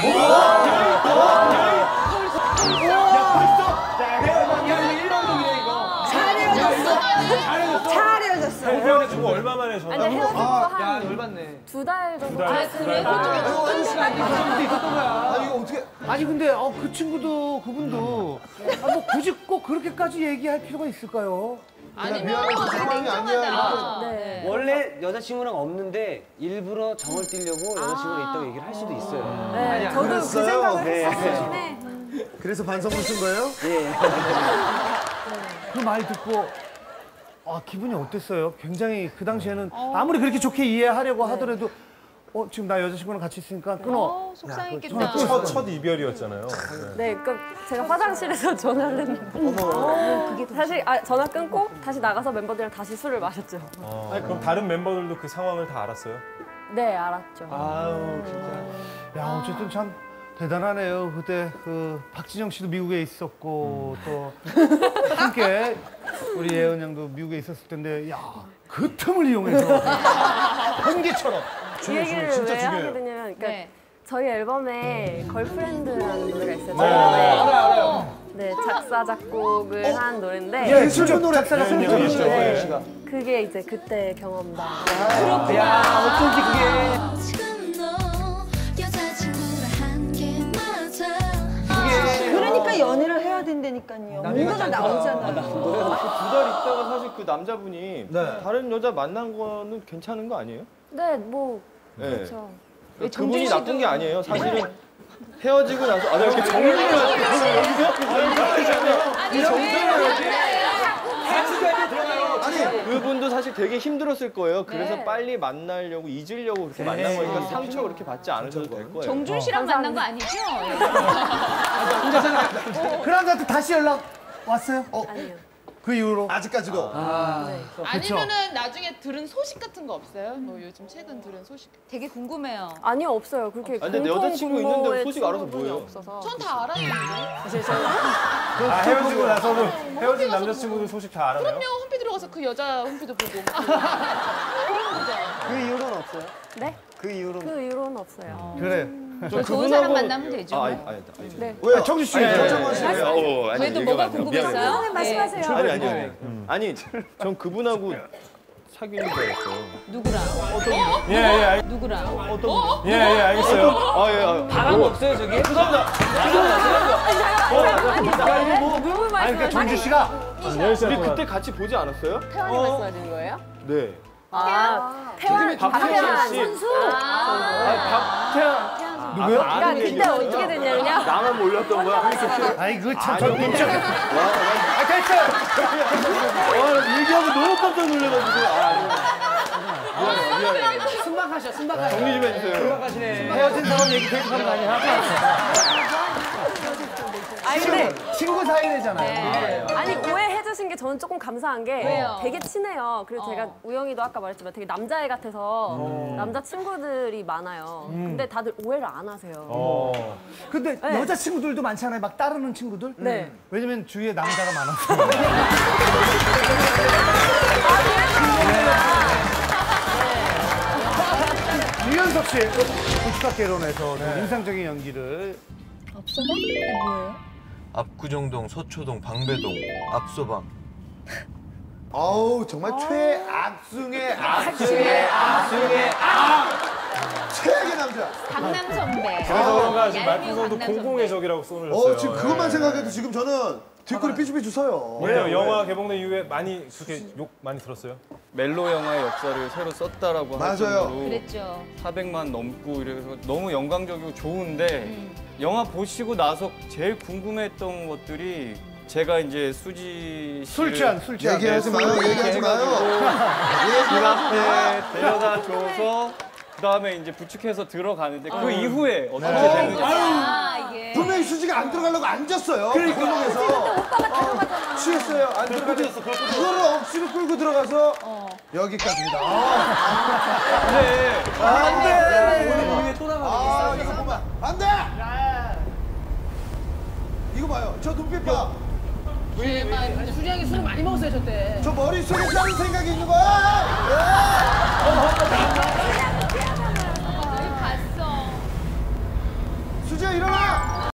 헤어지고 얼마 만에 전화? 아니 헤어지고 한 열받네. 2달 정도. 아 그래? 어떤 시간이 있었던 거야. 아니 이거 어떻게? 아니 근데 그 친구도 그분도 뭐 굳이 꼭 그렇게까지 얘기할 필요가 있을까요? 아니면 상황이 아니야. 네. 원래 여자친구랑 없는데 일부러 정을 띄려고 여자친구랑 있다고 얘기를 할 수도 있어요. 네, 저도 그 생각을 했었긴 해. 그래서 반성문 쓴 거예요? 예. 그 말 듣고 기분이 어땠어요? 굉장히 그 당시에는 아무리 그렇게 좋게 이해하려고 하더라도 지금 나 여자친구랑 같이 있으니까 끊어. 속상했겠다. 첫 이별이었잖아요. 네, 그러니까 제가 화장실에서 전화를 했는데 사실 전화 끊고 다시 나가서 멤버들이랑 다시 술을 마셨죠. 아니, 그럼 다른 멤버들도 그 상황을 다 알았어요? 네, 알았죠. 아우 진짜. 야 어쨌든 참 대단하네요. 그때 그 박진영 씨도 미국에 있었고 또 함께 우리 예은 양도 미국에 있었을 텐데 그 틈을 이용해서 번개처럼. 이 얘기를 왜 하게 되냐면 그러니까 저희 앨범에 걸프렌드라는 노래가 있어요. 알아요. 네, 작사 작곡을 한 노래인데 예, 슬픈 노래 작사가 슬픈 네, 그게 이제 그때 경험담. 그렇구나. 야, 어쩐지 그게. 그러니까 연애를 해야 된다니까요. 뭔가가 나오잖아요. 2달 있다가 사실 그 남자분이 다른 여자 만난 거는 괜찮은 거 아니에요? 네, 뭐 네. 그렇죠. 그분이 나쁜 게 아니에요. 사실은 헤어지고 나서 내가 이렇게 정리를 아니 그분도 사실 되게 힘들었을 거예요. 그래서 빨리 만나려고 잊으려고 그렇게 만난 거니까 상처 그렇게 받지 않으셔도 될 거예요. 정준 씨랑 만난 거 아니죠? 그 남자한테 다시 연락 왔어요? 아니요. 그 이후로? 아직까지도. 아니면은 나중에 들은 소식 같은 거 없어요? 뭐 요즘 최근 들은 소식 되게 궁금해요. 아니요, 없어요. 그렇게 근데 내 여자친구 있는데 소식 알아서 분이 뭐예요? 없어서. 전 다 알았는데. 사실 저는 헤어지고 나서도 헤어진 남자친구들 소식 다 알아요? 그럼요. 홈피 들어가서 그 여자 홈피도 보고. 그 이후로는 없어요? 네? 그 이후로는? 그 이후로는 없어요. 그래. 좋은 사람 만나면 되죠. 아니. 네. 왜요? 정준 씨. 정정원 씨. 그래도 뭐가 궁금했어요? 말씀하세요. 아니, 전 그분하고 사귀는 줄 알았어요. 누구랑? 예, 누구랑? 예, 알겠어요. 바람 없어요 저기? 죄송합니다. 아니 그러니까 정준 씨가 우리 그때 같이 보지 않았어요? 태연이 말씀하시는 거예요? 네. 태연 박태환 씨. 선수. 박태환. 누구요? 그러니까 그때 어떻게 됐냐면요. 나만 몰랐던 거야. 아이 그참 민정. 됐어. 얘기하고 너무 깜짝 놀라가지고. 순박하셔. 정리 좀 해주세요. 순박하시네. 헤어진 사람 얘기 계속 하는 거 아니야? 아니 근데 친구 사이래잖아요. 아니 오해해 주신 게 저는 조금 감사한 게 왜요? 되게 친해요. 그리고 제가 우영이도 아까 말했지만 되게 남자애 같아서 남자 친구들이 많아요. 근데 다들 오해를 안 하세요. 근데 여자 친구들도 많잖아요. 막 따르는 친구들. 네. 왜냐면 주위에 남자가 많아서. 유연석 씨, 고춧가게론에서 인상적인 연기를. 앞서가? 이게 뭐예요? 압구정동, 서초동, 방배동, 압소방. 아우 정말 최악중의 최악의 남자. 강남 선배. 그래서 그런가 지금 얄미운 말풍선도 강남 공공의 적이라고 쏘는렸어요. 지금 그것만 생각해도 지금 저는 뒷골이 삐죽삐죽 서요. 왜요? 영화 개봉된 이후에 많이 그렇게 욕 많이 들었어요? 멜로 영화의 역사를 새로 썼다라고 할 맞아요. 정도로 그랬죠. 400만 넘고 이래서 너무 영광적이고 좋은데 영화 보시고 나서 제일 궁금했던 것들이 제가 이제 수지 술 취한. 얘기하지 마요. 얘기하지 마요. 길 앞에 데려다 줘서 그다음에 이제 부축해서 들어가는데 그 이후에 어떻게 되는지 이게. 분명히 수지가 안 들어가려고 앉았어요. 골목에서 취했어요. 안 들어가죠. 그거를 억지로 끌고 들어가서 여기까지입니다. 위에 또 나가. 잠깐만. 안 돼! 이거 봐요. 저 눈빛 봐. 수량이 술을 많이 먹었어요 저 때. 저 머릿속에 다른 생각이 있는 거야. 갔어. 수지야 일어나!